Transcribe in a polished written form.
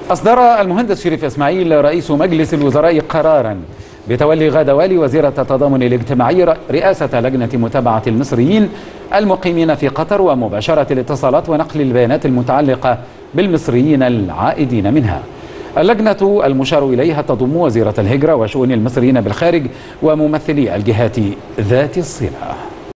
أصدر المهندس شريف إسماعيل رئيس مجلس الوزراء قرارا بتولي غادة والي وزيرة التضامن الاجتماعي رئاسة لجنة متابعة المصريين المقيمين في قطر ومباشرة الاتصالات ونقل البيانات المتعلقة بالمصريين العائدين منها. اللجنة المشار إليها تضم وزيرة الهجرة وشؤون المصريين بالخارج وممثلي الجهات ذات الصلة.